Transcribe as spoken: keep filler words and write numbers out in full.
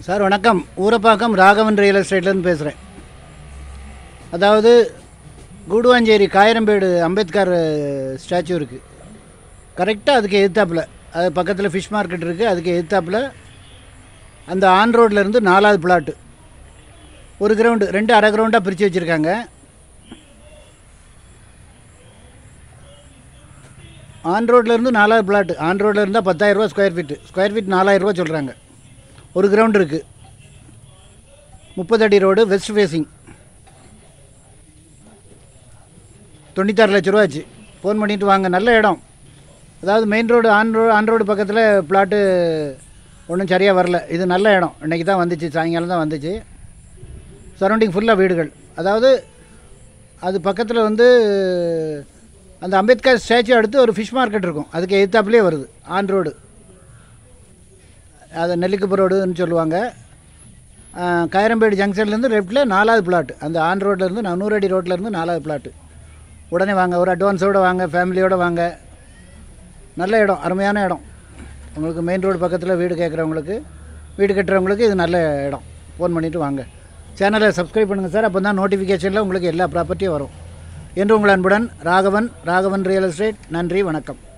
Sir வணக்கம். Urapakkam Raghavan real எஸ்டேட்லேருந்து பேசுகிறேன். அதாவது கூடுவாஞ்சேரி காயரம்பேடு அம்பேத்கர் ஸ்டாச்சு இருக்குது. கரெக்டாக அதுக்கு எதிர்த்தாப்பில், அது பக்கத்தில் ஃபிஷ் மார்க்கெட் இருக்குது. அதுக்கு எதிர்த்தாப்பில் அந்த ஆன் ரோட்லேருந்து நாலாவது பிளாட்டு, ஒரு கிரவுண்டு, ரெண்டு அரை கிரவுண்டாக பிரித்து வச்சுருக்காங்க. ஆன் ரோட்லேருந்து நாலாவது பிளாட்டு. ஆன் ரோட்டில் இருந்தால் பத்தாயிரரூவா ஸ்கொயர் ஃபீட்டு. ஸ்கொயர் ஃபீட் நாலாயிரரூவா சொல்கிறாங்க. ஒரு கிரவுண்ட் இருக்குது. முப்பது அடி ரோடு, வெஸ்ட் ஃபேஸிங். தொண்ணூத்தாறு லட்ச ரூபா ஆச்சு. ஃபோன் பண்ணிவிட்டு வாங்க. நல்ல இடம். அதாவது main road, on road on road பக்கத்தில் பிளாட்டு ஒன்றும் சரியாக வரல. இது நல்ல இடம். இன்றைக்கி தான் வந்துச்சு, சாயங்காலம் தான் வந்துச்சு. சரௌண்டிங் ஃபுல்லாக வீடுகள். அதாவது அது பக்கத்தில் வந்து அந்த அம்பேத்கர் ஸ்டாச்சு அடுத்து ஒரு ஃபிஷ் மார்க்கெட் இருக்கும். அதுக்கு எதிர்த்தாப்புலேயே வருது ஆன் ரோடு. அதை நெல்லிக்குப்பம் ரோடுன்னு சொல்லுவாங்க. காயரம்பேடு ஜங்ஷன்லேருந்து லெஃப்ட்டில் நாலாவது பிளாட்டு. அந்த ஆன் ரோட்லேருந்து நூறு அடி ரோட்லேருந்து நாலாவது பிளாட்டு. உடனே வாங்க, ஒரு அட்வான்ஸோடு வாங்க, ஃபேமிலியோடு வாங்க. நல்ல இடம், அருமையான இடம். உங்களுக்கு மெயின் ரோடு பக்கத்தில் வீடு கேட்குறவங்களுக்கு, வீடு கட்டுறவங்களுக்கு இது நல்ல இடம். ஃபோன் பண்ணிவிட்டு வாங்க. சேனலை சப்ஸ்கிரைப் பண்ணுங்கள் சார். அப்போ தான் நோட்டிஃபிகேஷனில் உங்களுக்கு எல்லா ப்ராப்பர்ட்டியும் வரும். என்று உங்கள் அன்புடன் ராகவன், ராகவன் ரியல் எஸ்டேட். நன்றி, வணக்கம்.